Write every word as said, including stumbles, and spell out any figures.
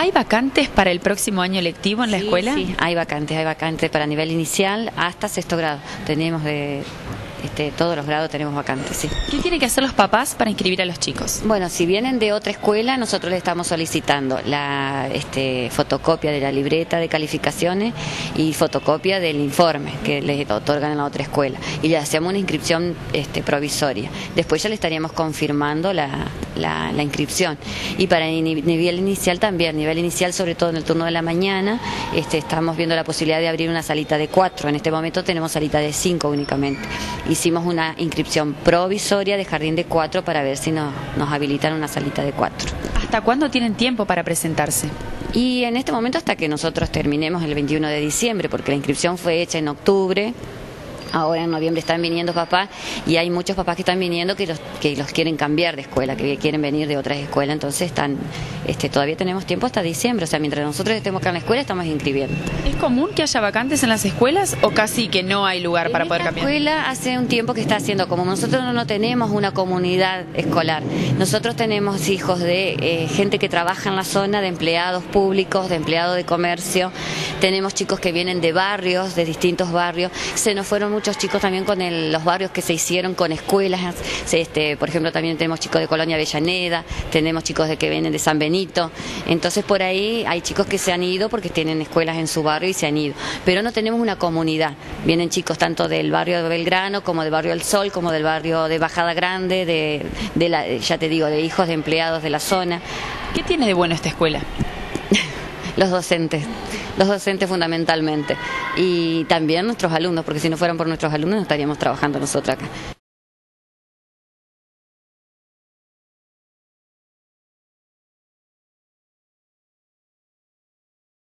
¿Hay vacantes para el próximo año lectivo en la Sí, escuela? Sí, hay vacantes, hay vacantes para nivel inicial hasta sexto grado. Tenemos de este, todos los grados tenemos vacantes, sí. ¿Qué tienen que hacer los papás para inscribir a los chicos? Bueno, si vienen de otra escuela, nosotros le estamos solicitando la este, fotocopia de la libreta de calificaciones y fotocopia del informe que les otorgan en la otra escuela. Y le hacemos una inscripción este, provisoria. Después ya le estaríamos confirmando la, la, la inscripción. Y para el nivel inicial también, nivel inicial sobre todo en el turno de la mañana, este, estamos viendo la posibilidad de abrir una salita de cuatro. En este momento tenemos salita de cinco únicamente. Hicimos una inscripción provisoria de jardín de cuatro para ver si nos, nos habilitan una salita de cuatro. ¿Hasta cuándo tienen tiempo para presentarse? Y en este momento hasta que nosotros terminemos el veintiuno de diciembre, porque la inscripción fue hecha en octubre. Ahora en noviembre están viniendo papás y hay muchos papás que están viniendo que los, que los quieren cambiar de escuela, que quieren venir de otras escuelas, entonces están, este, todavía tenemos tiempo hasta diciembre, o sea, mientras nosotros estemos acá en la escuela estamos inscribiendo. ¿Es común que haya vacantes en las escuelas o casi que no hay lugar para poder cambiar? La escuela hace un tiempo que está haciendo, como nosotros no tenemos una comunidad escolar, nosotros tenemos hijos de eh, gente que trabaja en la zona, de empleados públicos, de empleados de comercio, tenemos chicos que vienen de barrios, de distintos barrios, se nos fueron muchos chicos también con el, los barrios que se hicieron con escuelas, este, por ejemplo también tenemos chicos de Colonia Avellaneda, tenemos chicos de que vienen de San Benito, entonces por ahí hay chicos que se han ido porque tienen escuelas en su barrio y se han ido, pero no tenemos una comunidad, vienen chicos tanto del barrio de Belgrano como del barrio del Sol, como del barrio de Bajada Grande, de, de la, ya te digo, de hijos de empleados de la zona. ¿Qué tiene de bueno esta escuela? Los docentes, los docentes fundamentalmente, y también nuestros alumnos, porque si no fueran por nuestros alumnos no estaríamos trabajando nosotros acá.